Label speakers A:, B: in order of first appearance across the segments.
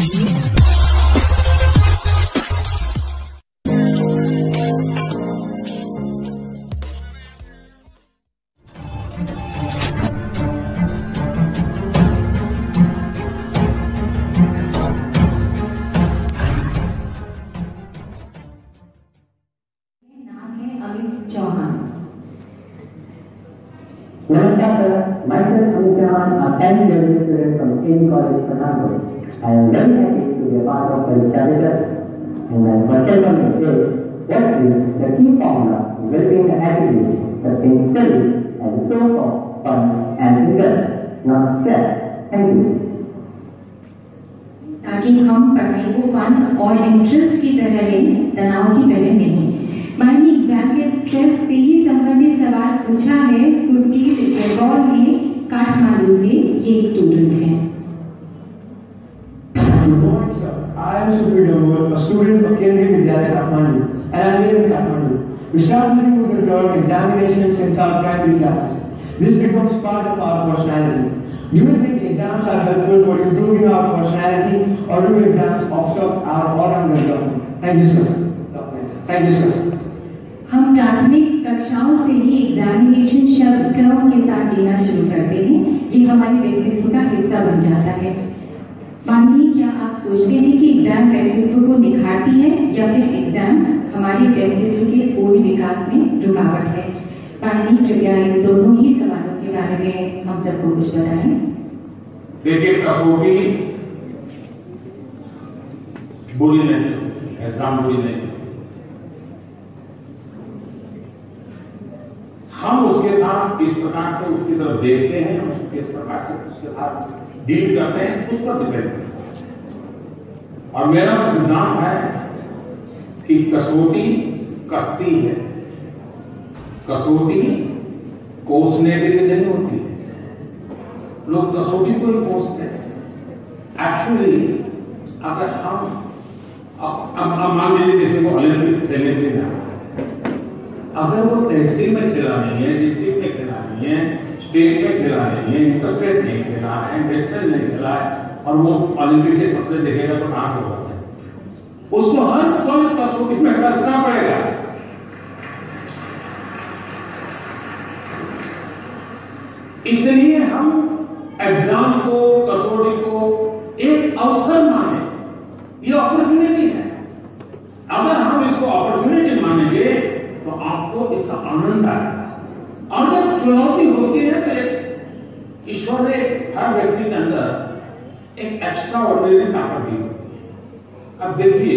A: Namaskar, myself Amit Chauhan, a 10th year student from King College, Pathankot. I am very happy to be a part of the chapter, and I present on the stage what is the key formula in developing the attitude that being study as a source of fun and interest, not stress. Thank you.
B: ताकि हम पढ़ाई को fun और interest की तरह लें, तनाव की तरह नहीं। माननीय एग्जाम के स्ट्रेस से ही संबंधित सवाल पूछा है सुरजीत बेंगौल में काठमांडू से, ये एक स्टूडेंट है।
C: I am Sukhbir Damodar, a student of Kendriya Vidyalaya, Kathmandu, and I live in Kathmandu. We start living with the term examinations since our primary classes. This becomes part of our personality. Do you think exams are helpful for improving our personality, or do exams obstruct our all-round development? Thank you, sir. Thank you, sir.
B: हम प्राथमिक कक्षाओं से ही examination शब्द term के साथ जीना शुरू करते हैं। ये हमारे व्यक्तित्व का हिस्सा बन जाता है। माननीय, क्या आप सोचते हैं कि एग्जाम व्यक्तित्व को निखारती है या फिर एग्जाम हमारे व्यक्तित्व के पूर्ण विकास में रुकावट है? माननीय, कृपया इन दोनों ही सवालों के बारे में हम सबको कुछ बताएं।
D: देखिए, कसौटी बुरी नहीं, एग्जाम बुरी नहीं। हम उसके साथ इस प्रकार से उसकी तरफ देखते हैं, किस प्रकार से उसके साथ डील करते हैं, उस पर डिपेंड करता है। और मेरा सिद्धांत है कि कसौटी कश्ती है, कसौटी कोसने के लिए नहीं होती है। लोग कसौटी को ही कोसते हैं। एक्चुअली अगर हम मान लीजिए किसी को ओलंपिक खेलने के लिए, अगर वो तहसील में खिलानी है, डिस्ट्रिक्ट में खिलानी है, स्टेट में खिलानी है, इंटरस्टेट नहीं खेला है, नेशनल नहीं खेला है, और वो ओलंपिक के सपने देखेगा तो कहां से होगा? उसको हर कोई कसौटी में कसना पड़ेगा। इसलिए हम एग्जाम को, कसौटी को एक अवसर माने, ये अपॉर्चुनिटी है। अगर हम इसको अपॉर्चुनिटी मानेंगे तो आपको इसका आनंद आएगा। और जब चुनौती होती है तो ईश्वर ने हर व्यक्ति के अंदर एक एक्स्ट्रा ऑर्डिनरी ताकत दी होती है। अब देखिए,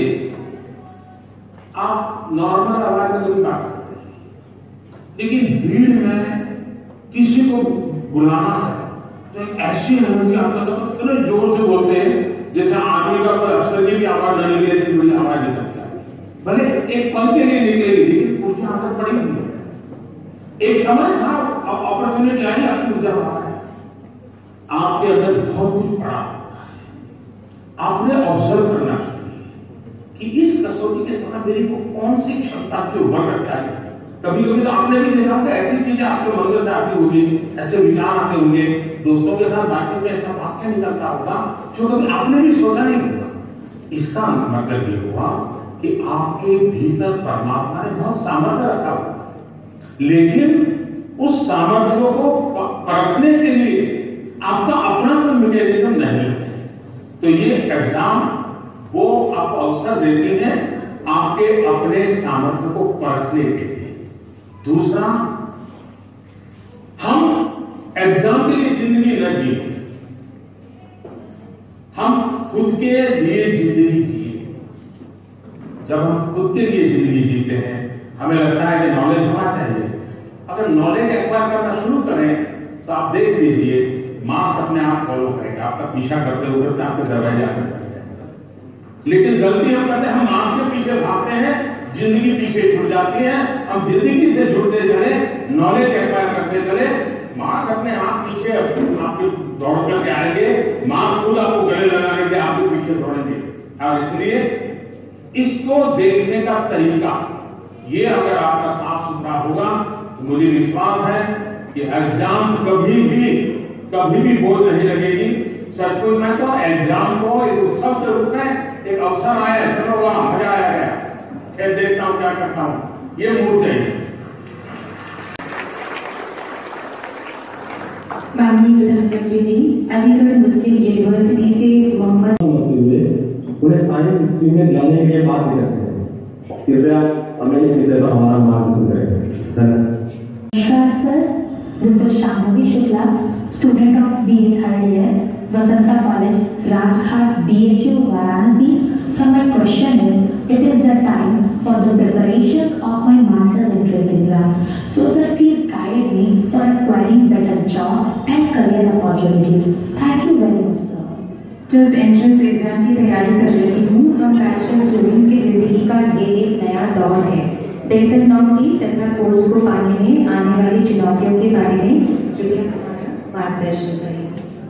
D: आप नॉर्मल आवाज में कभी बात करते हैं, लेकिन भीड़ में किसी को बुलाना है तो एक ऐसी एनर्जी आपका तो इतने जोर से बोलते हैं जैसे आदमी का कोई अफसर की आवाज नहीं निकले, इतनी बड़ी आवाज निकलती है। भले एक पल के लिए निकलेगी, उसकी आदत पड़ेगी। एक समय था, अपॉर्चुनिटी आई, आपकी ऊर्जा बाहर है, आपके अंदर बहुत कुछ पड़ा, आपने ऑब्जर्व करना चाहिए कि इस कसौटी के समय मेरी को कौन सी क्षमता के उभर करता है। कभी कभी तो आपने भी देखा होगा, ऐसी चीजें आपके मन से आती होगी, ऐसे विचार आते होंगे, दोस्तों के साथ बातचीत में ऐसा वाक्य निकलता होगा जो कभी आपने भी सोचा नहीं होगा। इसका मतलब ये हुआ कि आपके भीतर परमात्मा ने बहुत सामर्थ्य रखा हुआ, लेकिन उस सामर्थ्य को परखने के लिए आपका अपना कोई मैकेनिज्म नहीं है। तो ये एग्जाम वो आपको अवसर देती है आपके अपने सामर्थ्य को परखने के लिए। दूसरा, हम एग्जाम के लिए जिंदगी न जिए, हम खुद के लिए जिंदगी जिए। जब हम खुद के लिए जिंदगी जीते हैं, हमें लगता है कि नॉलेज होना चाहिए। अगर नॉलेज एक्वायर करना शुरू करें तो आप देख लीजिए, मार्क्स अपने आप फॉलो करेगा, आपका पीछा करते हुए आपके दरवाजे आ जाएगा। लेकिन गलती हम करते हैं, हम मार्क्स के पीछे भागते हैं, जिंदगी पीछे छूट जाती है। हम जिंदगी से जुड़ते चले, नॉलेज एक्वायर करते चले, मार्क्स अपने आप पीछे आपके दौड़ करके आएंगे, मार्क्स खुद आपको गले लगाने के आपके पीछे दौड़ेंगे। और इसलिए इसको देखने का तरीका, ये अगर आपका साफ सुथरा होगा तो मुझे विश्वास है कि एग्जाम कभी भी बोझ नहीं लगेगी। सचमुच में तो एग्जाम को एक उत्सव के रूप में एक अवसर आया, चलो वाह मजा आया गया, फिर देखता हूं क्या करता हूं, ये मूड चाहिए।
B: माननीय प्रधानमंत्री जी, अलीगढ़ मुस्लिम यूनिवर्सिटी से मोहम्मद
A: उन्हें साइंस स्ट्रीम में जाने के लिए बात भी करते हैं। कृपया हमें इस विषय पर हमारा मार्गदर्शन करें।
E: नमस्कार sir, this is Shambhavi Shukla, student of BA third year, Vasanta college, Rajghat, BHU, Varanasi. So my question is, it is the time for the preparations of my master's entrance exam. So sir, please guide me for acquiring better job and career opportunities. Thank you very much sir.
B: Just entrance exam की तैयारी कर रही हूँ। हम bachelor student की जिंदगी का ये एक नया दौर है। बेहतर नौकरी तथा कोर्स को पाने में आने वाली चुनौतियों के बारे में कृपया हमारा मार्गदर्शन करें।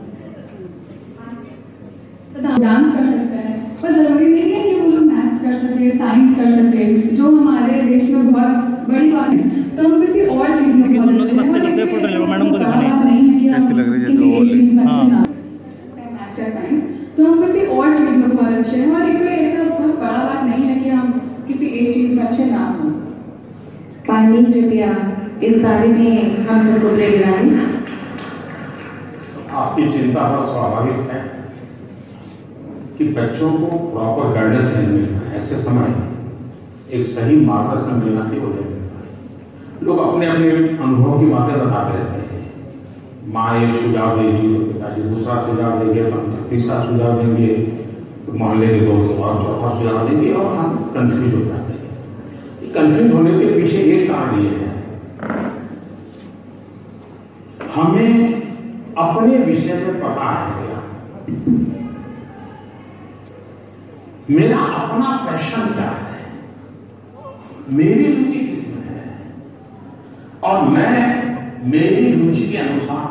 F: डांस कर सकते हैं, पर जरूरी नहीं है कि वो लोग मैथ्स कर सके, साइंस कर सके, जो हमारे देश में बहुत बड़ी बात है। तो हम किसी और चीज में बहुत अच्छे हैं। मैडम को नहीं है कि
G: ऐसे लग रही है जैसे वो
F: मैथ्स या साइंस, तो हम किसी और चीज में बहुत अच्छे हैं। और कोई ऐसा बहुत बड़ा बात नहीं है कि हम किसी एक चीज में अच्छे ना हों।
B: पानी कृपया इस बारे में हम सबको प्रेरणा दें।
D: आपकी चिंता बहुत स्वाभाविक है कि बच्चों को प्रॉपर गाइडेंस नहीं मिलता। ऐसे समय एक सही मार्गदर्शन मिलना ही हो जाता है। लोग अपने अपने अनुभव की बातें बताते रहते हैं। माँ एक सुझाव देगी तो पिताजी दूसरा सुझाव देंगे, तो हम तीसरा सुझाव देंगे, तो मोहल्ले के दोस्त और चौथा सुझाव देंगे, और हम कंफ्यूज हो जाते हैं। कंफ्यूज होने के पीछे एक कारण ये है, हमें अपने विषय में पता है, मेरा अपना पैशन क्या है, मेरी रुचि किसमें है, और मैं मेरी रुचि के अनुसार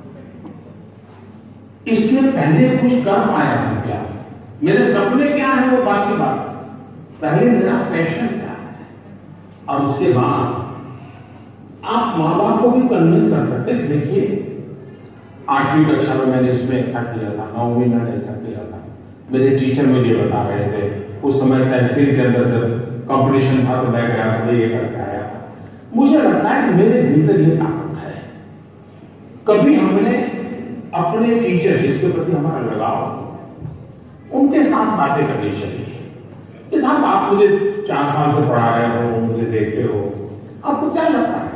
D: इसके पहले कुछ कर पाया हूं क्या, मेरे सपने क्या है वो बात की बात। पहले मेरा पैशन क्या है, और उसके बाद आप माँ बाप को भी कन्विंस कर सकते। देखिए 8वीं कक्षा में मैंने इसमें ऐसा किया था, 9वीं में ऐसा किया था, मेरे टीचर मुझे बता रहे थे। उस समय तहसील के अंदर जब कंपटीशन था तो मैं गया था, ये करके आया था। मुझे लगता है कि मेरे भीतर ये ताकत है। कभी हमने अपने टीचर जिसके प्रति हमारा लगाव, उनके साथ बातें करनी चाहिए कि साहब आप मुझे 4 साल से पढ़ा रहे हो, मुझे देखते हो, आपको क्या लगता है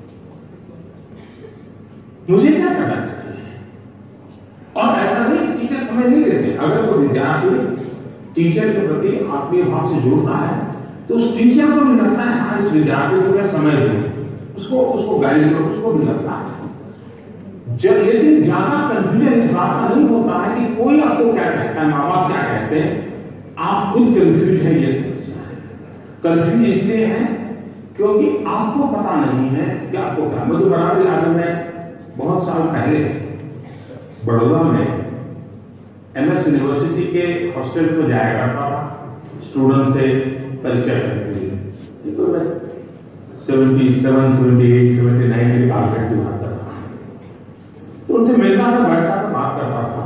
D: मुझे क्या करना चाहिए। और ऐसा नहीं टीचर समझ नहीं लेते। अगर कोई विद्यार्थी टीचर के प्रति आत्मीय भाव से जुड़ता है तो उस टीचर को भी लगता है हाँ इस विद्यार्थी को मैं समय दूं, उसको गाइड करो, उसको भी लगता है। जब लेकिन ज्यादा कंफ्यूजन इस बात का नहीं होता है कि कोई आपको क्या कहता है, माँ बाप क्या कहते हैं, आप खुद कंफ्यूज है। ये समस्या है। कंफ्यूज इसलिए है क्योंकि आपको पता नहीं है कि आपको क्या। मुझे बड़ा भी याद है, बहुत साल पहले बड़ौदा में MS यूनिवर्सिटी के हॉस्टल को जाया करता था स्टूडेंट से परिचय करने के लिए। तो मैं 77, 78, 79 के कालखंड की बात कर रहा था। तो उनसे मिलता था, बैठता था, बात करता था।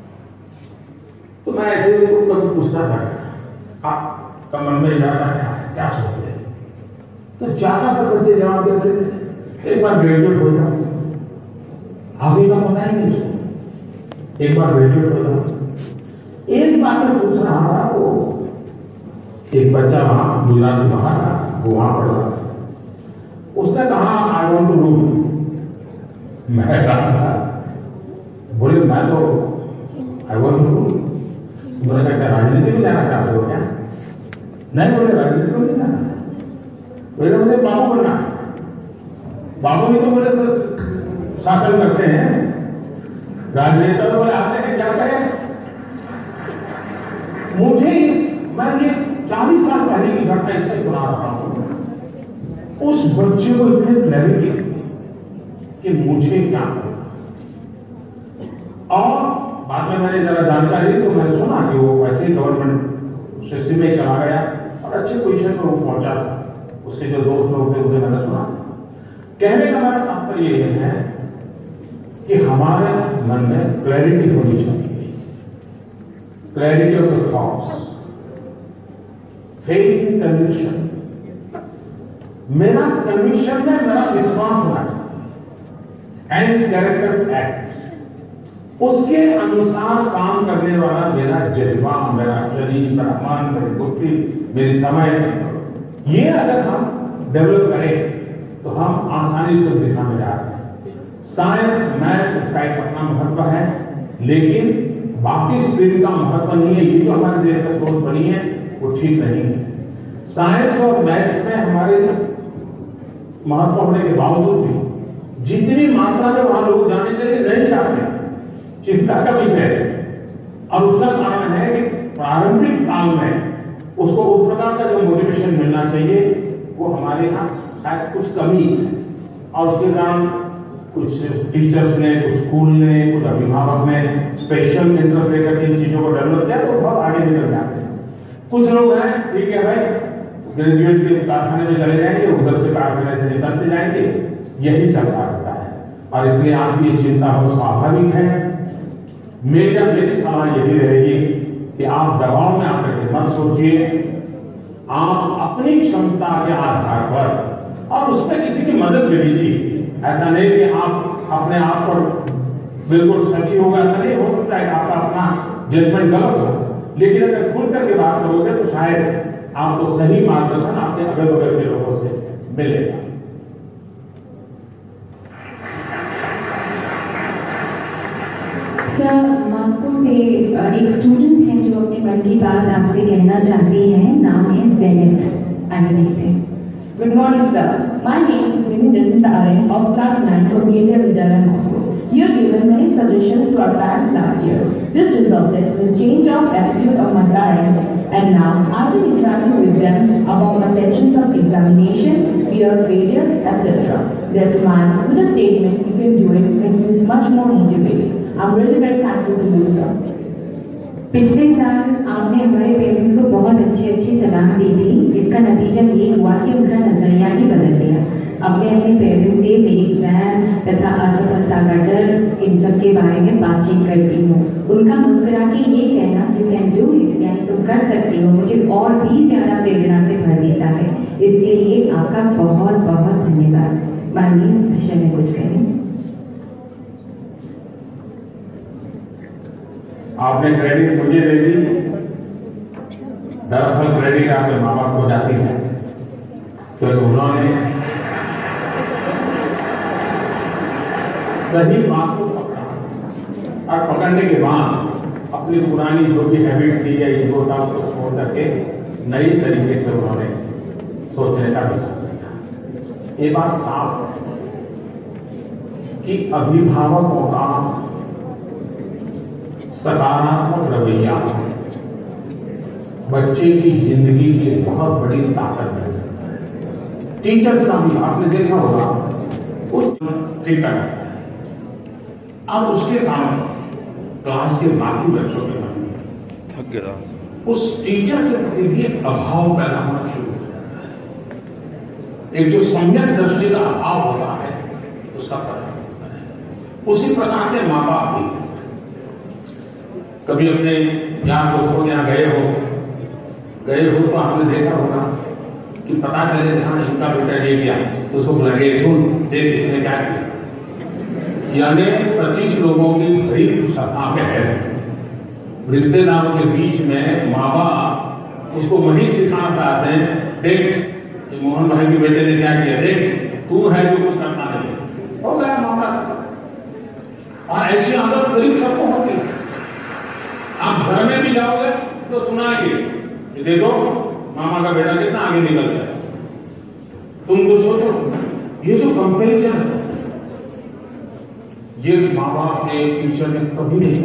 D: तो मैं ऐसे कभी पूछता था आपका मन में जाता क्या सोचते हैं, तो ज्यादातर बच्चे जवाब देते थे एक बार ग्रेजुएट हो जाओ, आगे का पता ही नहीं, एक बार ग्रेजुएट हो जाओ। एक बात में पूछ रहा था वो एक बच्चा वहां गुजरात में बाहर था, वो वहां पढ़ रहा था। उसने कहा आई वांट टू रूल। मैं कहा बोले मैं तो आई वांट टू रूल। बोले क्या राजनीति में जाना चाहते हो क्या? नहीं, बोले राजनीति में नहीं जाना, बोले मुझे बाबू बनना। बाबू भी तो बोले तो शासन करते हैं, राजनेता तो बोले आते हैं क्या करें। मुझे मैं ये 40 साल पहले की घटना इसलिए सुना रहा हूं, उस बच्चे को इतने क्लैरिटी कि मुझे क्या करना। और बाद में मैंने जरा जानकारी दी तो मैंने सुना कि वो वैसे ही गवर्नमेंट सिस्टम में चला गया और अच्छे पोजीशन पर वो पहुंचा था। उसके जो दोस्त लोग थे उसे मैंने सुना। कहने का हमारा तात्पर्य यह है कि हमारे मन में क्लैरिटी होनी चाहिए। clarity of the thoughts, faith in conviction. मेरा कन्विक्शन में मेरा विश्वास होना चाहिए एंड कैरेक्टर एक्ट, उसके अनुसार काम करने वाला मेरा जज्बा, मेरा शरीर, मेरा मन, मेरी बुद्धि, मेरी समय, ये अगर हम डेवलप करें तो हम आसानी से उस दिशा में जा रहे हैं। साइंस, मैथ, उसका एक अपना महत्व है, लेकिन बाकी स्ट्रीम का महत्व नहीं है। ये जो हमारे देश में सोच बनी है वो ठीक नहीं है। साइंस और मैथ्स में हमारे महत्व होने के बावजूद भी जितनी मात्रा में वहां लोग जाने के लिए नहीं चाहते, चिंता का विषय है। और उसका कारण है कि प्रारंभिक काल में उसको उस प्रकार का जो मोटिवेशन मिलना चाहिए वो हमारे यहाँ शायद कुछ कमी है, और उसके कारण कुछ टीचर्स ने, कुछ स्कूल ने, कुछ अभिभावक ने स्पेशल इंटरेस्ट लेकर इन चीजों को डेवलप किया तो बहुत आगे निकल जाते हैं। कुछ लोग हैं, ठीक है भाई, ग्रेजुएट के कारखाने में चले जाएंगे, उधर से कारखाने से निकलते जाएंगे, यही चलता रहता है। और इसलिए आपकी ये चिंता बहुत स्वाभाविक है। मेरी सलाह यही रहेगी कि आप दबाव में आकर के मत सोचिए, आप अपनी क्षमता के आधार पर और उसमें किसी की मदद ले लीजिए। ऐसा नहीं कि आप अपने आप पर बिल्कुल सची होगा, ऐसा नहीं हो सकता है। आपका अपना जजमेंट गलत हो, लेकिन अगर खुल करके बात करोगे तो शायद आपको सही मार्गदर्शन आपके अगल बगल के लोगों से मिलेगा।
B: सर, मॉस्को से एक स्टूडेंट है जो अपने मन की बात आपसे कहना चाहती है। नाम है जेनिथ। आगे देखते हैं।
G: Good morning, sir. My name is Mimi Jacinta Arren of class 9 from Media Vidyalaya, Moscow. You have given many suggestions to our parents last year. This resulted in a change of attitude of my parents, and now I've been interacting with them about the tensions of examination, fear of failure, etc. Their smile with a statement, "You can do it," makes me much more motivated. I'm really very thankful to you, sir.
B: पिछले साल आपने हमारे parents को बहुत अच्छी सलाह दी थी। इसका नतीजा ये हुआ कि उनका नजरिया ही बदल गया। अब मैं अपने पेरेंट्स से मेरी एग्जाम तथा असफलता का डर, इन सब के बारे में बातचीत करती हूँ। उनका मुस्कुरा के ये कहना "यू कैन डू इट" यानी तुम कर सकती हो, मुझे और भी ज्यादा प्रेरणा से भर देता है। इसके लिए आपका बहुत बहुत धन्यवाद। माननीय स्पेशल में कुछ कहें।
D: आपने क्रेडिट मुझे दे दी, दरअसल क्रेडिट आपके माँ बाप को जाती है, क्योंकि उन्होंने सही बात को पकड़ा, और पकड़ने के बाद अपनी पुरानी जो भी हैबिट थी या ईगो था उसको छोड़ करके नई तरीके से उन्होंने सोचने का विचार किया। ये बात साफ है कि अभिभावकों का सकारात्मक रवैया बच्चे की जिंदगी की बहुत बड़ी ताकत है। टीचर्स का भी आपने देखा होगा, उस टीचर अब उसके काम क्लास के बाकी बच्चों के मन में उस टीचर के प्रति भी अभाव पैदा होना शुरू हो जाता है। एक जो सम्यक दृष्टि का अभाव होता है उसका पता होता है। उसी प्रकार से माँ बाप भी कभी अपने यार दोस्तों के यहाँ गए हो तो आपने देखा होगा कि पता चले हाँ इनका बेटा ये किया, तो उसको लगे देख इसने क्या किया। यानी 25 लोगों की भरी सभा में है, रिश्तेदारों के बीच में माँ बाप उसको वही सिखाना चाहते हैं, देख मोहन भाई के बेटे ने क्या किया, देख तू है जो कुछ करना नहीं, हो गया मामला। और ऐसी आदत गरीब सबको होती है। आप घर में भी जाओगे तो सुनाएंगे कि देखो मामा का बेटा कितना आगे निकल गया। तुम तो सोचो ये जो कंपैरिजन है ये माँ बाप ने, टीचर ने कभी नहीं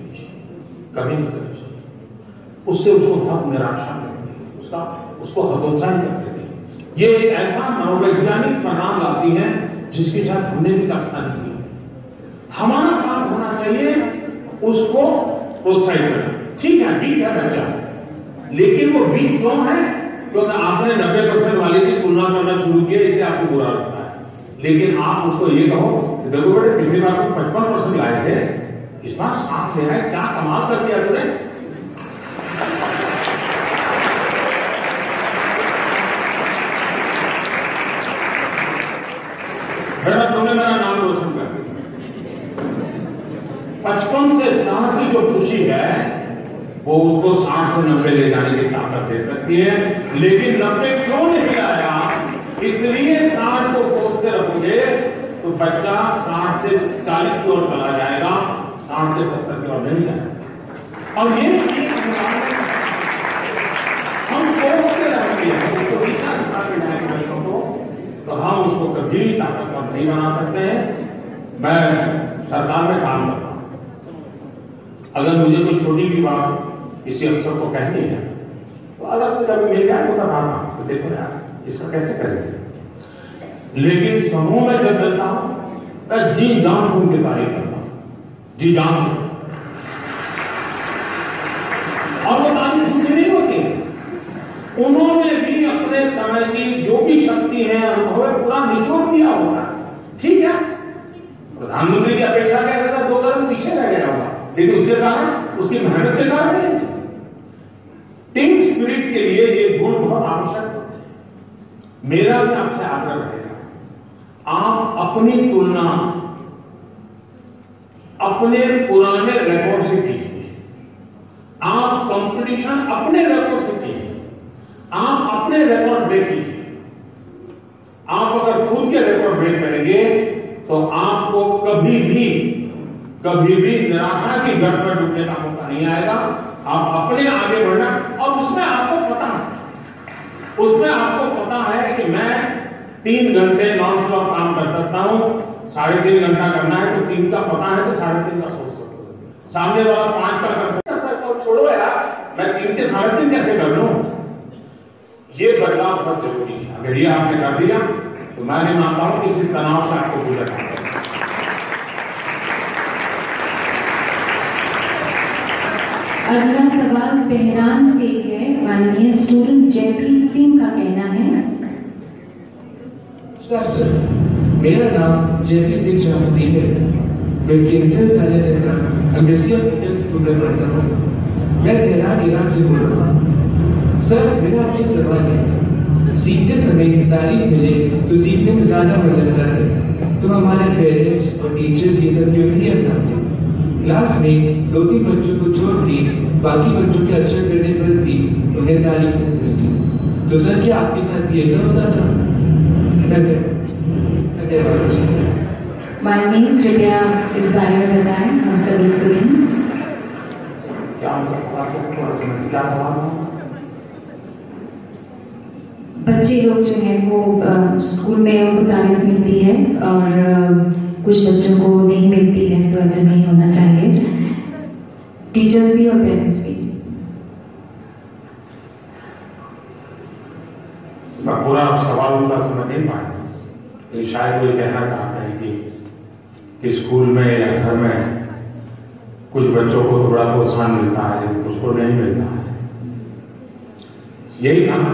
D: करी। उससे उसको बहुत निराशा मिलती है, उसको हतोत्साहित करते थे। ये एक ऐसा मनोवैज्ञानिक परिणाम लाती है जिसके साथ हमने भी कल्पना नहीं की। हमारा काम होना चाहिए उसको प्रोत्साहित करना। ठीक है, वीक है बच्चा, लेकिन वो वीक क्यों है? क्योंकि आपने 90% वाले की तुलना करना शुरू किया, इससे आपको बुरा लगता है। लेकिन आप उसको ये कहो देखो बेटे पिछली बार तो 55% लाए थे, इस बार 60 ले आए, क्या कमाल कर दिया तुमने। 55 से 60 की जो खुशी है वो उसको 60 से 90 ले जाने की ताकत दे सकती है। लेकिन 90 क्यों नहीं आया, इसलिए 60 को कोसते रखोगे तो बच्चा 60 से 40 की ओर चला जाएगा, 60 से 70 की ओर नहीं जाएगा। और ये हम कोसते रहेंगे उसको इतना सिखाते जाएंगे बच्चों को, तो हम उसको कभी ताकतवर नहीं बना सकते हैं। मैं सरकार में काम करता हूं, अगर मुझे कोई छोटी भी बात किसी अफसर को कहनी है तो अलग से जब मिल जाए तो बताना, तो देखो यार इसका कैसे करेंगे। लेकिन समूह में जब मिलता हूं मैं जी जान से उनकी तारीफ करता हूं, जी जान से, और वो तारीफ झूठी नहीं होती। उन्होंने भी अपने समय की जो भी शक्ति है अनुभव पूरा निचोड़ दिया होगा। ठीक है, प्रधानमंत्री की अपेक्षा क्या करता, 2 कदम पीछे रह गया होगा, लेकिन उसके कारण उसकी मेहनत के कारण नहीं। टीम स्पिरिट के लिए ये गुण बहुत आवश्यक है। मेरा भी आपसे आग्रह रहेगा, आप अपनी तुलना अपने पुराने रिकॉर्ड से कीजिए, आप कंपटीशन अपने रिकॉर्ड से कीजिए, आप अपने रिकॉर्ड ब्रेक कीजिए। आप अगर खुद के रिकॉर्ड ब्रेक करेंगे तो आपको कभी भी निराशा की गढ़ पर डूबने का मौका नहीं आएगा। आप अपने आगे बढ़ना, और उसमें आपको पता है कि मैं 3 घंटे नॉन स्टॉप काम कर सकता हूं, 3.5 घंटा करना है तो 3 का पता है तो 3.5 का सोच सकता हूं। सामने वाला 5 का कर सकता हूं, छोड़ो यार मैं 3 के 3.5 कैसे कर लूं। ये बदलाव बहुत जरूरी है। अगर ये आपने कर दिया तो मैं नहीं मानता हूं कि इस तनाव से आपको गुजरना है।
B: अगला सवाल तेहरान से है, माननीय स्टूडेंट जयप्रीत सिंह का कहना है।
C: सर, मेरा नाम जयप्रीत सिंह शाहपुरी है। मैं केंद्रीय विद्यालय तेहरान अंग्रेजी स्टूडेंट पढ़ता हूँ। मैं तेहरान ईरान से बोल रहा हूँ। सर, मेरा आपसे सवाल है, सीखते समय तारीफ मिले तो सीखने में ज्यादा मजा लगता है, तो हमारे पेरेंट्स और टीचर्स ये सब क्यों नहीं अपनाते? क्लास में 2-3 बच्चों को छोड़ के बाकी बच्चों के अच्छा करने पर भी उन्हें तारीफ नहीं मिलती। तो सर, क्या आपके साथ भी ऐसा होता था?
B: माननीय कृपया इस बारे में बताएं, हम सभी सुनें।
D: क्या सवाल?
B: बच्चे लोग जो है वो स्कूल में उनको तारीफ मिलती है और कुछ बच्चों को नहीं मिलती है, तो ऐसा नहीं होना चाहिए, टीचर्स भी और पेरेंट्स भी।
D: मैं पूरा सवाल उनका समझ नहीं पाया, तो शायद वो कहना चाहते हैं कि स्कूल में या घर में कुछ बच्चों को थोड़ा प्रोत्साहन मिलता है लेकिन उसको नहीं मिलता है, यही था।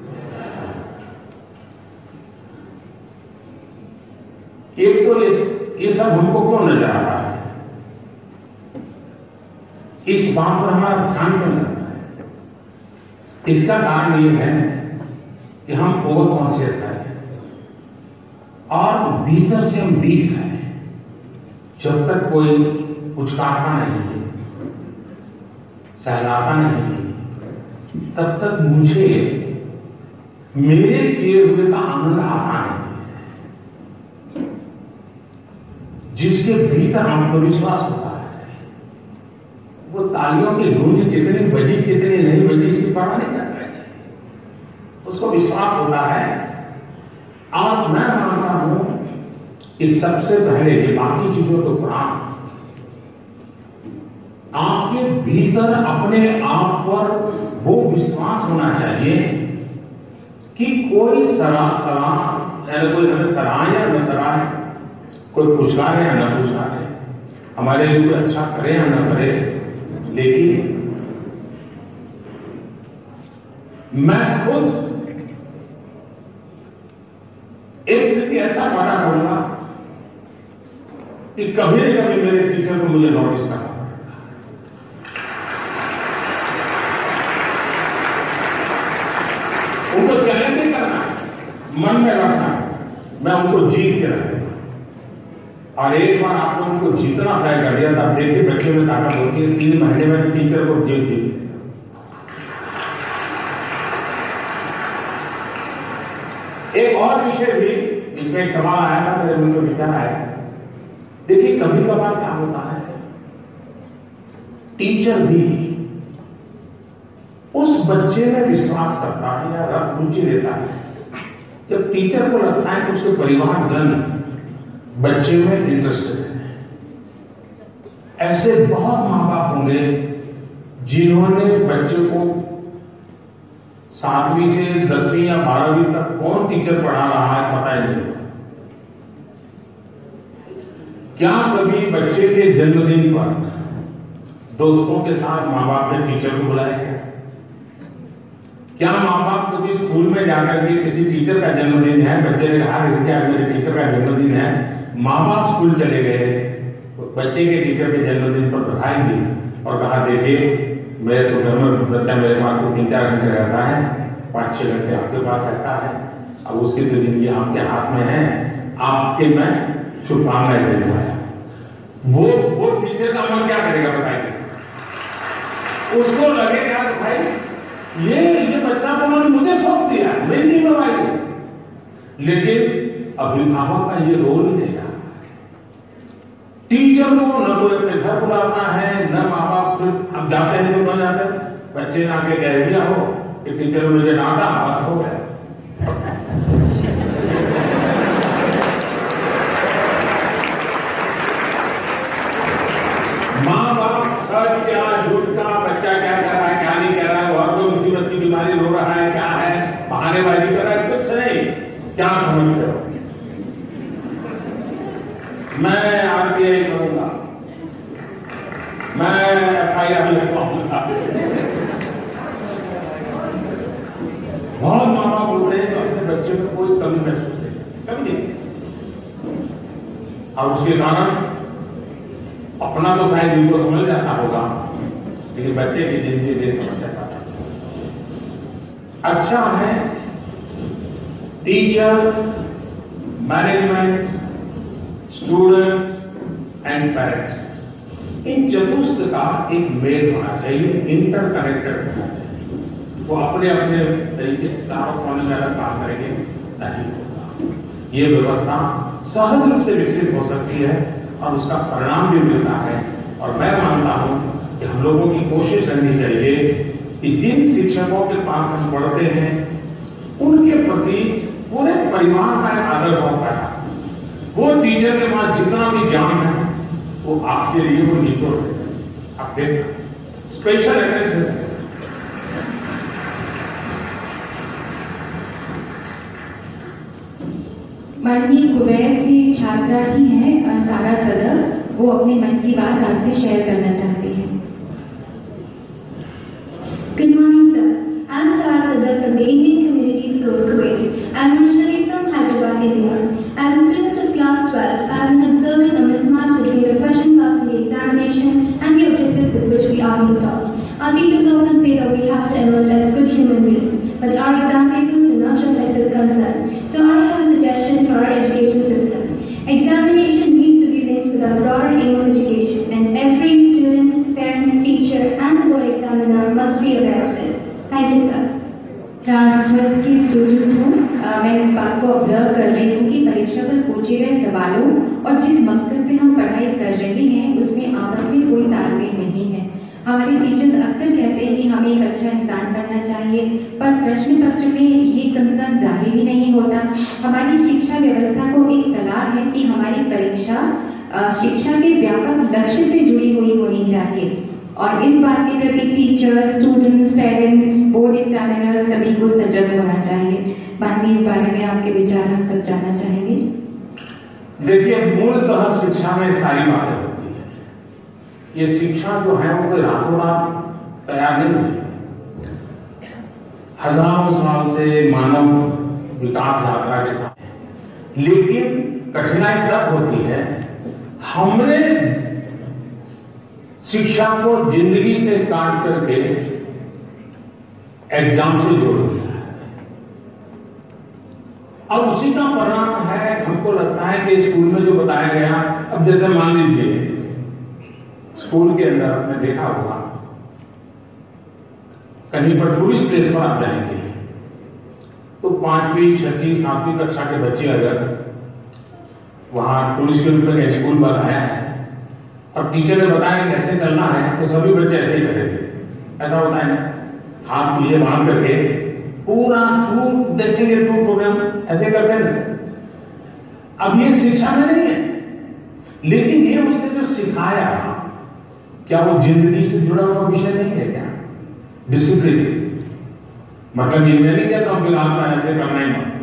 D: एक तो ये सब हमको क्यों नजर आ रहा है, इस बात पर हमारा ध्यान क्यों लगता है? इसका कारण ये है कि हम ओवर कॉन्शियस हैं और भीतर से हम वीक हैं। जब तक कोई उचकाता नहीं, सहलाता नहीं, तब तक मुझे मेरे किए हुए का आनंद आता नहीं। जिसके भीतर आत्मविश्वास होता है वो तालियों की गूंज कितनी बजी कितनी नहीं बजी इसकी परवाह नहीं करता है, उसको विश्वास होता है। और मैं मानता हूं कि सबसे पहले ये बाकी चीजों को प्राप्त आपके भीतर अपने आप पर वो विश्वास होना चाहिए कि कोई कोई हमें सराहे या न सराहे, कोई पुचकारे या न पुचकारे, हमारे लिए कोई अच्छा करे या न करे, लेकिन मैं खुद एक स्थिति ऐसा पैदा करूंगा कि कभी न कभी मेरे टीचर को मुझे नोटिस करना, उनको चैलेंज नहीं करना, मन में रखना, मैं उनको जीत के रखूंगा। और एक बार आप लोगों को जीतना तय कर दिया तब देखिए बच्चे में ताकत होती है। 3 महीने में टीचर को जीत दी। एक और विषय भी इनमें सवाल आया था, मेरे मन में विचार आया। देखिए कभी कभार क्या होता है, टीचर भी उस बच्चे में विश्वास करता है या रुचि लेता है जब टीचर को लगता है कि उसके परिवारजन बच्चे में इंटरेस्टेड है। ऐसे बहुत मां बाप होंगे जिन्होंने बच्चे को 7वीं से 10वीं या 12वीं तक कौन टीचर पढ़ा रहा है पता ही नहीं। क्या कभी बच्चे के जन्मदिन पर दोस्तों के साथ मां बाप ने टीचर को बुलाया गया? क्या मां बाप कभी स्कूल में जाकर के किसी टीचर का जन्मदिन है, बच्चे ने कहा क्या मेरे टीचर का जन्मदिन है, मां बाप स्कूल चले गए, बच्चे के टीचर के जन्मदिन पर बधाई दी और कहा देखिए मेरे तो घर में बच्चा मेरे पास को 3-4 घंटे रहता है, 5-6 घंटे आपके पास रहता है, अब उसकी तो जिंदगी आपके हाथ में है, आपके मैं शुभकामनाएं देने आया। वो टीचर का मन क्या करेगा बताइए? उसको लगेगा भाई ये बच्चा को उन्होंने मुझे सौंप दिया, मेरी जिम्मेवारी है। लेकिन अभिभावक का ये रोल नहीं है। टीचर को न तो अपने घर बुलाना है, न माँ बाप फिर अब जाते हैं तो न जाते, बच्चे ने आके कह दिया हो कि टीचर ने मुझे डांटा, बस हो गया। माँ बाप सच क्या झूठ का, बच्चा क्या कर रहा है क्या नहीं कह रहा है, और कोई मुसीबत की बीमारी रो रहा है क्या है, बहानेबाजी कर रहा है, कुछ नहीं। क्या समझते हो? मैं आरटीआई करूंगा, मैं FIR लिखवाऊंगा। बहुत माँ बाप बोल रहे हैं तो अपने बच्चे में कोई कमी महसूस नहीं, कभी नहीं। और उसके कारण अपना तो शायद उनको समझ जाता होगा, लेकिन बच्चे की जिंदगी नहीं समझ सकता। अच्छा है teacher, management, student and parents, इन चतुष्ट का एक मेल होना चाहिए, इंटरकनेक्टेड होना चाहिए। वो अपने अपने तरीके से चारों कोने में अलग काम करेंगे नहीं होगा। ये व्यवस्था सहज रूप से विकसित हो सकती है और उसका परिणाम भी मिलता है। और मैं मानता हूं कि हम लोगों की कोशिश करनी चाहिए कि जिन शिक्षकों के पास हम पढ़ते हैं उनके प्रति पूरे परिवार का आदर होता है। वो टीचर के पास जितना भी ज्ञान है वो आपके लिए वो निचोड़ देते हैं। आप देखना स्पेशल अटेंशन।
B: माननीय कुवैत से छात्रा ही हैं सारा सदर, वो अपने मन की बात आपसे शेयर करना चाहती हैं।
E: Good morning, sir. I'm Sarah Sadar from the Indian Community School, Kuwait. I'm originally from Hyderabad, India. As a student of class 12, I have been observing a mismatch between the questions asked in the examination and the objectives with which we are being taught. Our teachers often say that we have to emerge as good human beings, but our exam papers do not reflect this concern. So I have a suggestion for our education system. Examination needs to be linked with our broader aim of education, and every student, parent, teacher, and the board examiner must be aware of this. Thank you, sir.
B: Class 12 की student हूँ। मैं इस बात को observe कर रही हूँ कि परीक्षा पर पूछे गए सवालों और जिस मकसद से हम पढ़ाई कर रहे हैं उसमें आपस में कोई तालमेल नहीं है। हमारे टीचर्स अक्सर कहते हैं कि हमें एक अच्छा इंसान बनना चाहिए, पर प्रश्न पत्र में ये कंसर्न जाहिर ही नहीं होता। हमारी शिक्षा व्यवस्था को एक सलाह है कि हमारी परीक्षा शिक्षा के व्यापक लक्ष्य से जुड़ी हुई होनी चाहिए और इस बात के प्रति teachers, students, parents, board examiners सभी को सजग होना चाहिए। बाकी इस बारे में आपके विचार हम सब जानना चाहेंगे।
D: देखिए मूलतः शिक्षा में सारी बातें होती है। ये शिक्षा जो है वो कोई रातों रात तैयार नहीं है। हजारों साल से मानव विकास यात्रा के साथ, लेकिन कठिनाई तब होती है हमने शिक्षा को जिंदगी से काट करके एग्जाम से जोड़ दिया है। अब उसी का परिणाम है, हमको लगता है कि स्कूल में जो बताया गया अब जैसे मान लीजिए स्कूल के अंदर आपने देखा होगा, कहीं पर टूरिस्ट प्लेस पर आप जाएंगे तो 5वीं 6वीं 7वीं कक्षा के बच्चे अगर वहां टूरिस्ट के रूप में स्कूल बस आया है और टीचर ने बताया कि ऐसे चलना है, तो सभी बच्चे ऐसे ही करेंगे। ऐसा होता है ना, हाथ मुझे बांध करके पूरा टूर देखेंगे, टूर प्रोग्राम ऐसे करते हैं। अब ये शिक्षा में नहीं है, लेकिन ये उसने जो सिखाया, क्या वो जिंदगी से जुड़ा हुआ विषय नहीं है क्या? डिसिप्लिन मतलब ये नहीं कहता हूं कि आपका ऐसे करना ही मत।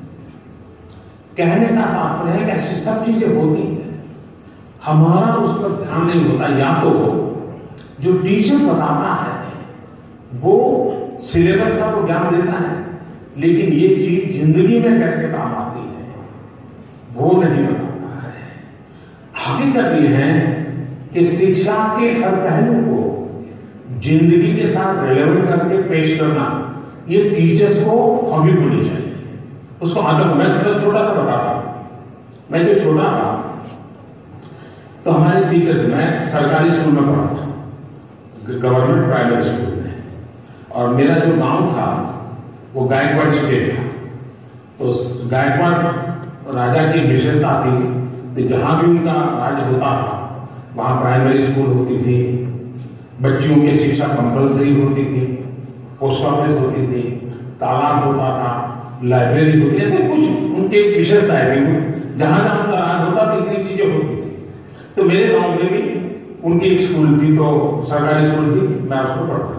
D: कहने का तात्पर्य है कि ऐसी सब चीजें होती हैं, हमारा उस पर ध्यान नहीं होता। या तो जो टीचर बताता है वो सिलेबस का तो ज्ञान देता है, लेकिन ये चीज जिंदगी में कैसे काम आती है वो नहीं बताता है। हकीकत ये है कि शिक्षा के हर पहलू को जिंदगी के साथ रिलेवेंट करके पेश करना, ये टीचर्स को हॉबी होनी चाहिए। उसको आदत। मैं छोटा सा बताता हूं। मैं जो छोटा था तो हमारे टीचर, मैं सरकारी स्कूल में पढ़ा था, गवर्नमेंट प्राइवेट स्कूल में, और मेरा जो गांव था वो गायकवाड़ स्टेट था। तो गायकवाड़ राजा की विशेषता थी कि जहां भी उनका राज्य होता था वहां प्राइमरी स्कूल होती थी, बच्चियों की शिक्षा कंपलसरी होती थी, पोस्ट ऑफिस होती थी, तालाब होता था, लाइब्रेरी होती, ऐसे कुछ उनकी विशेषताएं थी। जहां जहां उनका राज होता था इतनी चीजें होती थी। तो मेरे गांव में भी उनकी एक स्कूल थी, तो सरकारी स्कूल थी, मैं उसको पढ़ता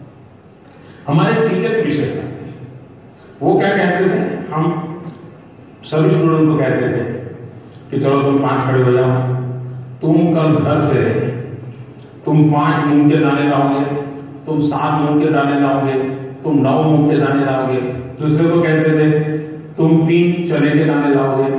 D: था। हमारे टीचर की विशेषता थी, वो क्या कहते थे, हम सभी स्टूडेंट को कहते थे कि चलो तुम 5 खड़े हो जाओ, तुम कल घर से तुम 5 मूंग के दाने लाओगे, तुम 7 मूंग के दाने लाओगे, तुम 9 मूंग के दाने लाओगे। दूसरे को कहते थे तुम 3 चने के दाने लाओगे,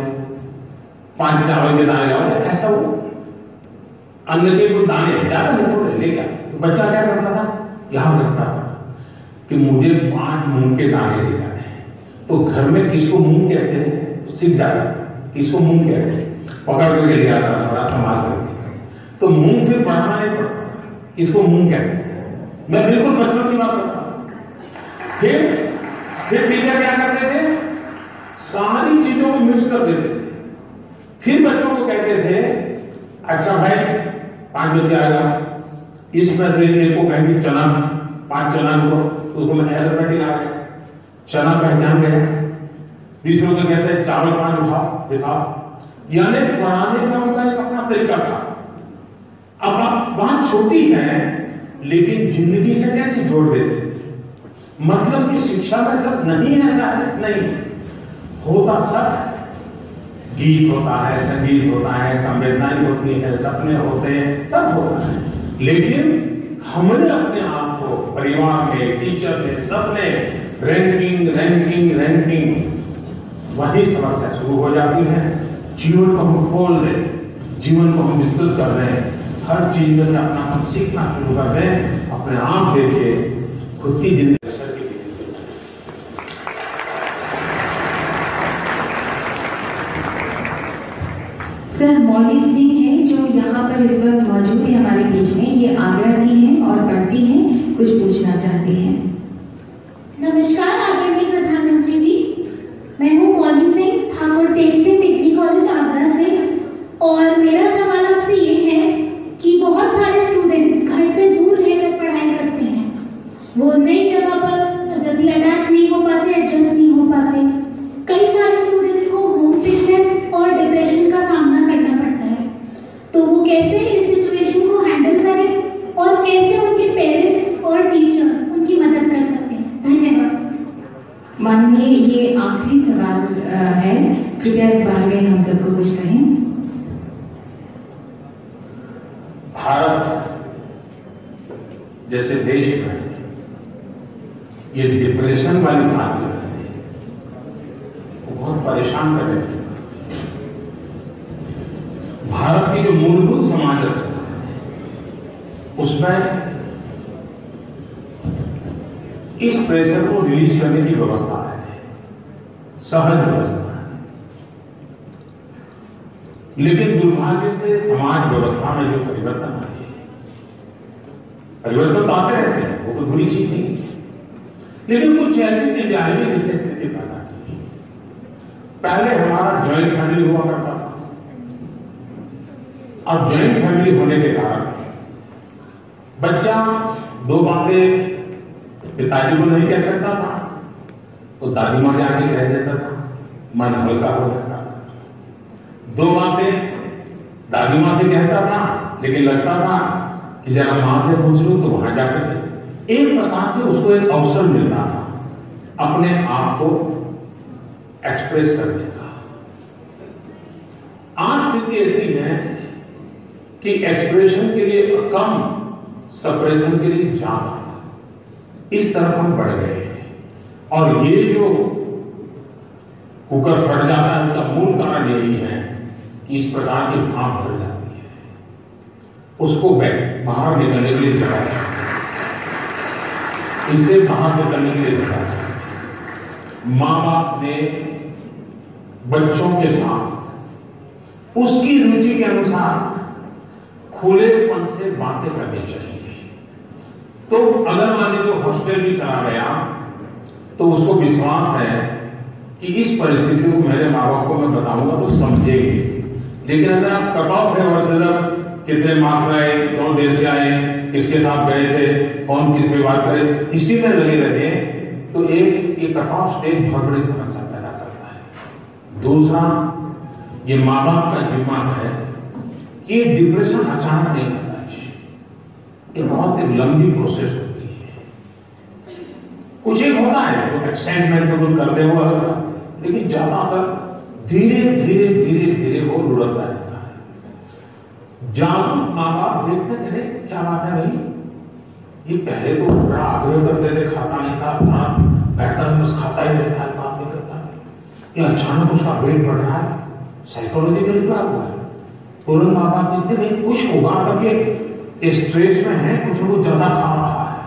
D: 5 चावल के दाने लाओगे। ऐसा वो अन्न के कुछ दाने ज्यादा नहीं थोड़े ले क्या। बच्चा क्या करता था, याद रखता था कि मुझे 5 मूंग के दाने ले जाने हैं। तो घर में किसको मूंग कहते हैं सीख जाता था, किसको मूंग कहते हैं, पकड़ करके ले आता था बड़ा संभाल करके। तो मूंग फिर बढ़ाना नहीं पड़ता, किसको मूंग कहते हैं। मैं बिल्कुल बच्चों की बात करता हूं। फिर टीचर क्या करते थे, सारी चीजों को मिक्स कर देते थे। फिर बच्चों को कहते थे, अच्छा भाई 5 बजे आएगा, इसमें से एक को कहेंगे चना, 5 चना को, तो उसको मैं एलोपैथिक आ गया, चना पहचान गया। दूसरों को कहते हैं चावल 5 उठाओ दिखाओ। यानी बनाने का उनका एक अपना तरीका था। अब बात छोटी है, लेकिन जिंदगी से कैसे जोड़ देते। मतलब कि शिक्षा में सब नहीं है, ऐसा नहीं होता, सब गीत होता है, संगीत होता है, संवेदनाएं होती है, सपने होते हैं, सब होता है। लेकिन हमने अपने आप को परिवार में, टीचर में, सबने रैंकिंग रैंकिंग रैंकिंग, वही समस्या शुरू हो जाती है। जीवन को हम खोल रहे, जीवन को हम विस्तृत कर रहे हैं, हर चीज में से अपना हम सीखना शुरू कर रहे हैं। अपने आप देखिए, खुद की जिंदगी
B: सर मौली सिंह है जो यहाँ पर इस वक्त मौजूद है हमारे बीच में। ये आगरा की हैं और पढ़ती हैं, कुछ पूछना चाहती हैं।
H: नमस्कार आदरणीय प्रधानमंत्री जी, मैं हूँ मौली सिंह, ठाकुर तेज सिंह डिग्री कॉलेज आगरा से। और मेरा सवाल आपसे ये है कि बहुत सारे स्टूडेंट्स घर से दूर रहकर पढ़ाई करते हैं, वो नई जगह पर जल्दी अडैप्ट नहीं हो पाते, एडजस्ट नहीं हो पाते। कई सारे स्टूडेंट्स को होम सिकनेस और डिप्रेशन का सामना करना पड़ता है, तो वो कैसे इस सिचुएशन को हैंडल करें और कैसे उनके पेरेंट्स और टीचर्स उनकी मदद कर सकते हैं। धन्यवाद।
B: माननीय, ये आखिरी सवाल है, कृपया इस बारे में हम सबको कुछ कहें।
D: भारत जैसे देश में ये डिप्रेशन वाली बात है, बहुत परेशान कर रहे हैं। भारत की जो मूलभूत समाज है उसमें इस प्रेशर को रिलीज करने की व्यवस्था है, सहज व्यवस्था है। लेकिन दुर्भाग्य से समाज व्यवस्था में जो परिवर्तन आए, परिवर्तन तो आते रहते हैं, वो कोई बुरी चीज नहीं, लेकिन कुछ ऐसी चीजें आई हैं जिसने स्थिति पैदा की। पहले हमारा ज्वाइंट फैमिली हुआ करता था, और ज्वाइंट फैमिली होने के कारण बच्चा दो बातें पिताजी को नहीं कह सकता था तो दादी मां जाके कह देता था, मन हल्का हो जाता था। दो बातें दादी मां से कहता था, लेकिन लगता था कि जरा मां से पूछ लूं तो वहां जाकर एक प्रकार से उसको एक अवसर मिलता था अपने आप को एक्सप्रेस करने का। आज स्थिति ऐसी है कि एक्सप्रेशन के लिए कम, सप्रेशन के लिए ज्यादा, इस तरफ हम बढ़ गए हैं। और ये जो कुकर फट जाता है उसका मूल कारण यही है कि इस प्रकार की भाप भर जाती है, उसको बाहर निकलने के लिए जगह चाहिए, इससे बाहर निकलने के लिए जगह चाहिए। मां बाप ने बच्चों के साथ उसकी रुचि के अनुसार खुलेपन से बातें करनी चाहिए। तो अगर मान लीजिए हॉस्टल भी चला गया तो उसको विश्वास है कि इस परिस्थिति को मेरे माँ बाप को मैं बताऊंगा तो समझेंगे। लेकिन अगर आप कट ऑफ है और कितने मार्क्स आए, कौन देर से आए, किसके साथ गए थे, कौन किस में बात करे, इसी में लगे रहते तो एक कट ऑफ स्टेज बहुत बड़ी समस्या पैदा करता है। दूसरा, ये माँ बाप का जिम्मा है कि ये डिप्रेशन अचानक नहीं आता है, ये बहुत एक लंबी प्रोसेस होती है। कुछ एक होता है तो एक्साइटमेंट में कुछ करते हुए, लेकिन ज्यादातर धीरे धीरे धीरे धीरे वो लुढ़कता रहता है। जागरूक माँ बाप देखते थे क्या बात है भाई, ये पहले तो बड़ा आग्रह करते थे, खाता नहीं था, बैठता नहीं, बस खाता ही रहता है, बात नहीं करता, ये अचानक उसका वेट बढ़ रहा है, साइकोलॉजिकल क्या हुआ है। तुरंत माँ बाप देखते भाई कुछ होगा, तब ये स्ट्रेस में है, कुछ लोग ज्यादा खा रहा है,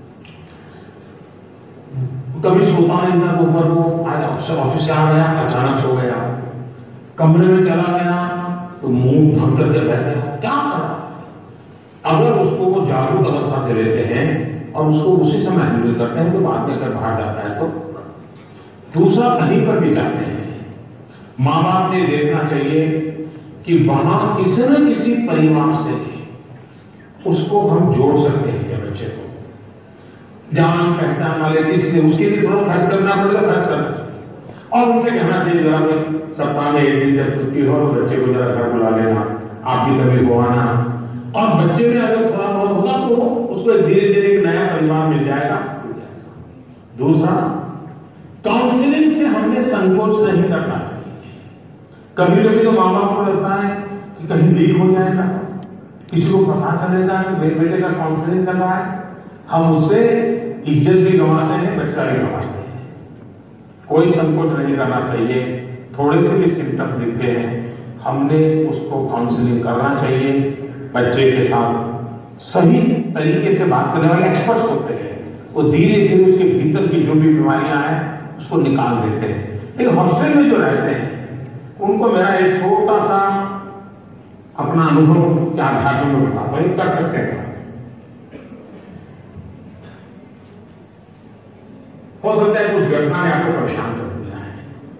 D: कभी सोता नहीं था, दोपहर को आज ऑफिस से आ गया, अचानक सो गया, कमरे में चला गया तो मुंह ढक करके बैठे, क्या कर रहा है। अगर उसको वो जागरूक अवस्था से लेते हैं और उसको उसी समय हैंडल करते हैं तो बाद में अगर बाहर जाता है तो दूसरा कहीं पर भी जाते हैं, माँ बाप ने देखना चाहिए कि वहां किसी न किसी परिवार से उसको हम जोड़ सकते हैं या बच्चे को जान पहचान वाले किससे, उसके लिए थोड़ा खर्च करना पड़ेगा, खर्च करना और उनसे कहना चाहिए जरा सप्ताह में एक दिन जब छुट्टी हो तो बच्चे को जरा घर बुला लेना, आपकी कभी को आना, और बच्चे में अगर थोड़ा बहुत होगा तो उसको धीरे धीरे एक नया परिवार मिल जाएगा। दूसरा, काउंसलिंग से हमें संकोच नहीं करना चाहिए। कभी कभी तो माँ बाप को लगता है कि कहीं लीक हो जाएगा, किसी को पता चलेगा कि मेरे बेटे का काउंसलिंग कर रहा है, हम उससे इज्जत भी गंवाते हैं, बच्चा भी गंवाते हैं। कोई संकोच नहीं करना चाहिए, थोड़े से भी सिम्टम दिखते हैं हमने उसको काउंसलिंग करना चाहिए। बच्चे के साथ सही तरीके से बात करने वाले एक्सपर्ट्स होते हैं, वो धीरे धीरे उसके भीतर की जो भी बीमारियां हैं उसको निकाल देते हैं। लेकिन हॉस्टल में जो रहते हैं उनको मेरा एक छोटा सा अपना अनुभव के आधार में बताता हूं, कर सकते हैं। हो सकता है कुछ घटना ने आपको परेशान कर दिया है,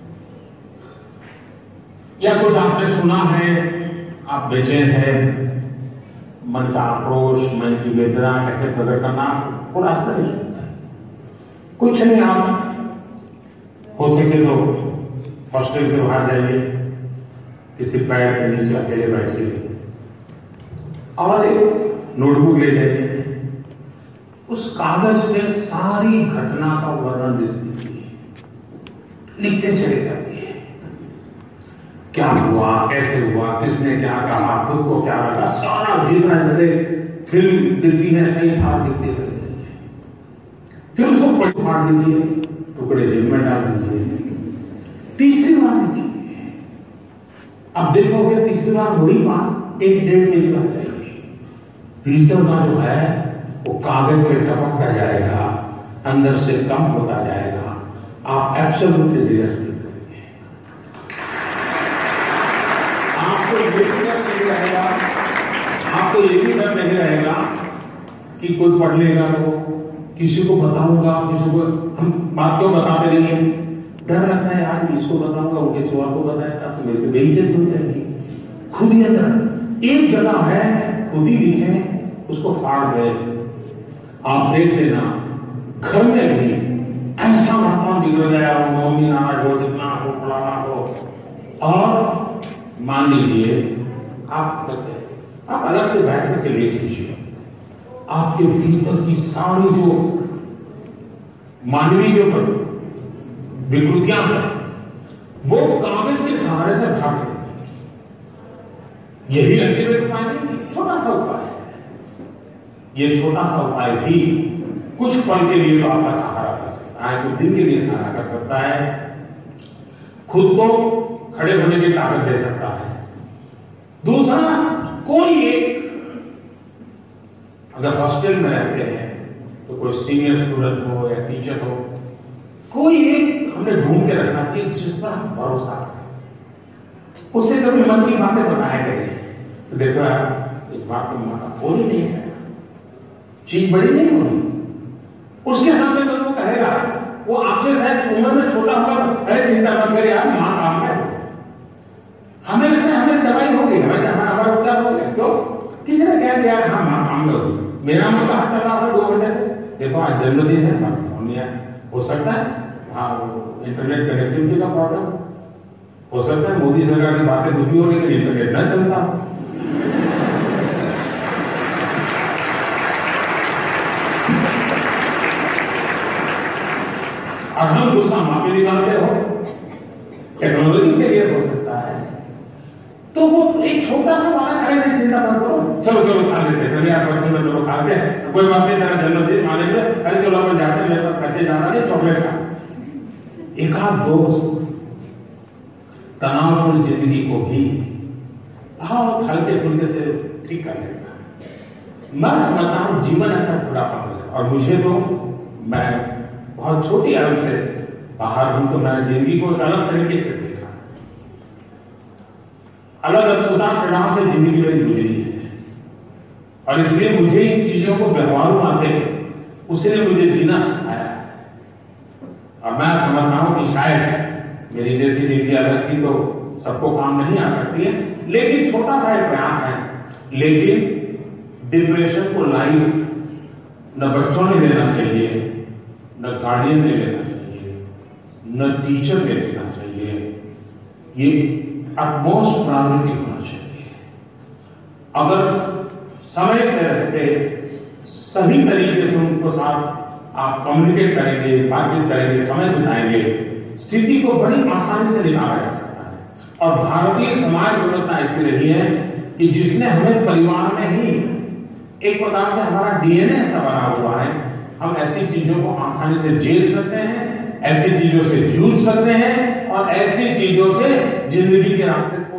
D: या कुछ आपने सुना है, आप बेचैन हैं, मन का आक्रोश, मन की वेदना कैसे प्रकट करना वो रास्ता नहीं है। कुछ नहीं, आप हो सके तो हॉस्टल के बाहर जाइए, किसी पेड़ के नीचे अकेले बैठिए और एक नोटबुक ले जाइए, उस कागज में सारी घटना का वर्णन लिख दीजिए, लिखते चले जाइए, क्या हुआ, कैसे हुआ, किसने क्या कहा, खुद को क्या लगा, सारा जितना जैसे फिल्म दिखती है सही साफ दिखते चले जाइए। फिर उसको फाड़ दीजिए, टुकड़े जेब में डाल दीजिए, तीसरी बार लिखिए। अब देखोगे तीसरी बार वही बात 1-1.5 दिन में आ जाएगी, भीतर का जो है वो कागज पे टपकता जाएगा, अंदर से कम होता जाएगा, आप एब्सोल्युटली रियलाइज नहीं करेंगे। आपको आपको ये भी डर नहीं रहेगा कि कोई पढ़ लेगा तो किसी को बताऊंगा, किसी को हम बात क्यों बताते नहीं है, डर लगता है यार इसको बताऊंगा वो किसी और को बताएगा तो मेरे को बेइज्जती हो जाएगी। खुद ही अंदर एक जगह है, खुद ही लिखे, उसको फाड़ गए। आप देख लेना घर में भी ऐसा माहौल बिगड़ गया हो, मम्मी नाराज हो, जितना हो, फलाना हो, और मान लीजिए आप अलग से बैठ करके लिख लीजिए, आपके भीतर की सारी जो मानवीय जो विकृतियां हैं वो कागज के सहारे से भाग गई। यही अल्टीमेट उपाय नहीं, छोटा सा उपाय है। ये छोटा सा उपाय भी कुछ पल के लिए तो आपका सहारा कर सकता है, कुछ दिन के लिए सहारा कर सकता है, खुद को खड़े होने की ताकत दे सकता है। दूसरा, कोई एक अगर हॉस्टल में रहते हैं तो कोई सीनियर स्टूडेंट हो या टीचर हो, कोई एक हमें ढूंढ के रखना चाहिए जिस पर हम भरोसा करें, उससे कभी मन की बातें बताया करें तो देखो यार इस बात को मां का बोल ही नहीं है, चीज बड़ी नहीं होगी, उसके सामने तो वो कहेगा, वो आपसे शायद उम्र में छोटा होगा, अरे चिंता मत करिए यार मां काम है, हमें लगता है हमें दवाई होगी, हमें हमारा उपचार हो गया, क्यों किसी ने कह दिया हाँ मां काम करोगी, मेरा मां कहा चल रहा है 2 घंटे से, देखो आज जन्मदिन है, फोन लिया, हो सकता है हाँ इंटरनेट कनेक्टिविटी का प्रॉब्लम, हो सकता है मोदी सरकार की बातें दुखी हो लेकिन इंटरनेट न चलता। और हम गुस्सा मां पे निकालते हो, टेक्नोलॉजी के लिए हो सकता है, तो वो एक छोटा सा वाला करे नहीं, चिंता मत करो, चलो चलो खा लेते, चलिए आप बच्चों में चलो खा लेते, कोई बात नहीं, तेरा जन्मदिन माने में, अरे चलो अपन जाते हैं, मेरे पास पैसे जाना नहीं, चॉकलेट खा। एक आध दोस्त तनावपूर्ण जिंदगी को भी बहुत हल्के फुल्के से ठीक कर लेता है। मैं समझता हूं जीवन ऐसा खुलापन है, और मुझे तो मैं बहुत छोटी आयु से बाहर हूं तो मैंने जिंदगी को अलग तरीके से देखा, अलग अलग उतार चढ़ाव से जिंदगी में गुजरी है, और इसलिए मुझे इन चीजों को व्यवहार आते उसने मुझे जीना सिखाया है। और मैं समझता हूं कि शायद मेरी जैसी जिंदगी अलग थी तो सबको काम नहीं आ सकती है, लेकिन छोटा सा एक प्रयास है, लेकिन डिप्रेशन को लाइफ न बच्चों ने लेना चाहिए, न गार्डियन ने लेना चाहिए, न टीचर ने लेना चाहिए, ये अटमोस्ट प्रायोरिटी होना चाहिए। अगर समय में रहते सही तरीके से उनको साथ आप कम्युनिकेट करेंगे, बातचीत करेंगे, समय बिताएंगे, स्थिति को बड़ी आसानी से निकाला जा सकता है। और भारतीय समाज व्यवस्था ऐसी रही है कि जिसने हमें परिवार में ही एक प्रकार से हमारा डीएनए ऐसा बना हुआ है, हम ऐसी चीजों को आसानी से झेल सकते हैं, ऐसी चीजों से जूझ सकते हैं, और ऐसी चीजों से जिंदगी के रास्ते